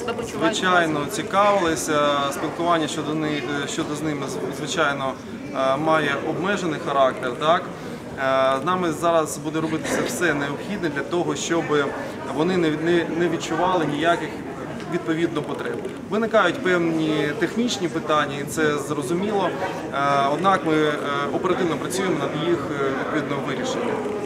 себе почувають? Звичайно, цікавилися. Спілкування щодо з ними, звичайно, має обмежений характер. Так? З нами зараз буде робитися все необхідне для того, щоб вони не відчували ніяких відповідно потреб. Виникають певні технічні питання, і це зрозуміло, однак ми оперативно працюємо над їх відповідним вирішенням.